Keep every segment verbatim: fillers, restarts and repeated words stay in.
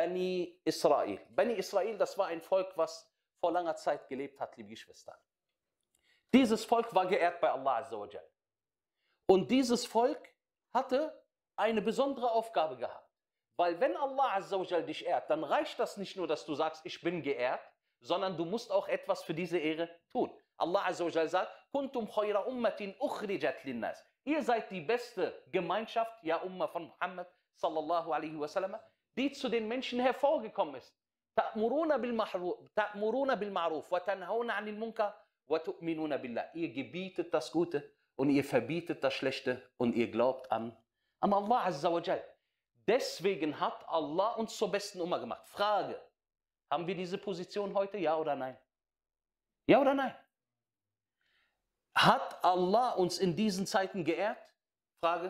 Bani Israel. Bani Israel, das war ein Volk, was vor langer Zeit gelebt hat, liebe Geschwister. Dieses Volk war geehrt bei Allah Azza wa Jal. Und dieses Volk hatte eine besondere Aufgabe gehabt. Weil wenn Allah Azza wa Jal dich ehrt, dann reicht das nicht nur, dass du sagst, ich bin geehrt, sondern du musst auch etwas für diese Ehre tun. Allah Azza wa Jal sagt, Kuntum khayra ummatin ukhrijat linnas. Ihr seid die beste Gemeinschaft, ja Umma von Muhammad sallallahu alaihi wasallam, die zu den Menschen hervorgekommen ist. Ta'muruna bil ma'ruf wa tanhauna 'anil munkar wa tu'minuna billah. Ihr gebietet das Gute und ihr verbietet das Schlechte und ihr glaubt an, an Allah Azza wa Jal. Deswegen hat Allah uns zur besten Umma gemacht. Frage, haben wir diese Position heute, ja oder nein? Ja oder nein? Hat Allah uns in diesen Zeiten geehrt? Frage.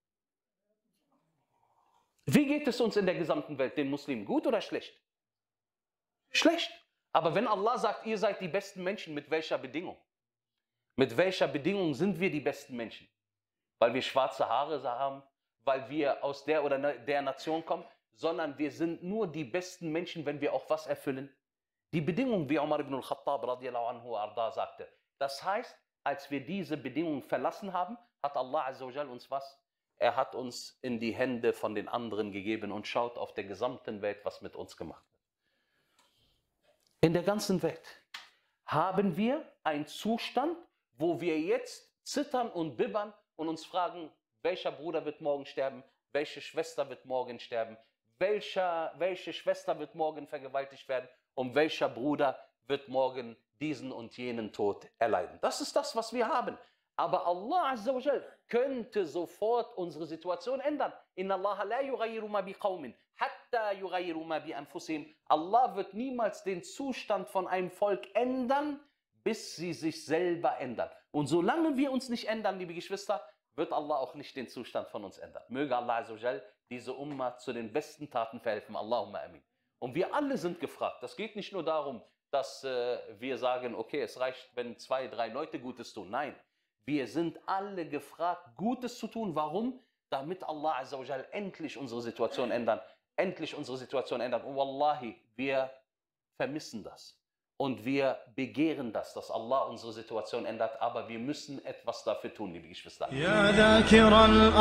Wie geht es uns in der gesamten Welt, den Muslimen? Gut oder schlecht? Schlecht. Aber wenn Allah sagt, ihr seid die besten Menschen, mit welcher Bedingung? Mit welcher Bedingung sind wir die besten Menschen? Weil wir schwarze Haare haben, weil wir aus der oder der Nation kommen, sondern wir sind nur die besten Menschen, wenn wir auch was erfüllen? Die Bedingung, wie Umar ibn al-Khattab radiallahu anhu arda sagte. Das heißt, als wir diese Bedingungen verlassen haben, hat Allah Azza wa Jal uns was? Er hat uns in die Hände von den anderen gegeben und schaut auf der gesamten Welt, was mit uns gemacht wird. In der ganzen Welt haben wir einen Zustand, wo wir jetzt zittern und bibbern und uns fragen, welcher Bruder wird morgen sterben, welche Schwester wird morgen sterben, welcher, welche Schwester wird morgen vergewaltigt werden und welcher Bruder wird morgen diesen und jenen Tod erleiden. Das ist das, was wir haben. Aber Allah Azza wa Jal könnte sofort unsere Situation ändern. Inna Allah la yughayyiru ma bi qawmin hatta yughayyiru ma bi anfusihim. Allah wird niemals den Zustand von einem Volk ändern, bis sie sich selber ändern. Und solange wir uns nicht ändern, liebe Geschwister, wird Allah auch nicht den Zustand von uns ändern. Möge Allah Azza wa Jal diese Umma zu den besten Taten verhelfen. Allahumma amin. Und wir alle sind gefragt. Das geht nicht nur darum, dass äh, wir sagen, okay, es reicht, wenn zwei, drei Leute Gutes tun. Nein, wir sind alle gefragt, Gutes zu tun. Warum? Damit Allah Azza wa Jal endlich unsere Situation ändern. Endlich unsere Situation ändern. Und Wallahi, wir vermissen das. Und wir begehren das, dass Allah unsere Situation ändert. Aber wir müssen etwas dafür tun, liebe Geschwister. Ja dhakir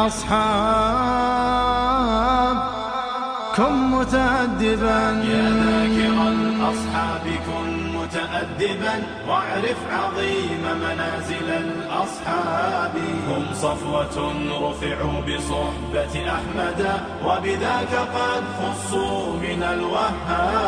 al-ashab, كن متأدبا يا ذاكر الأصحاب كن متأدبا واعرف عظيم منازل الأصحاب هم صفوة رفعوا بصحبة أحمد وبذاك قد خصوا من الوهاب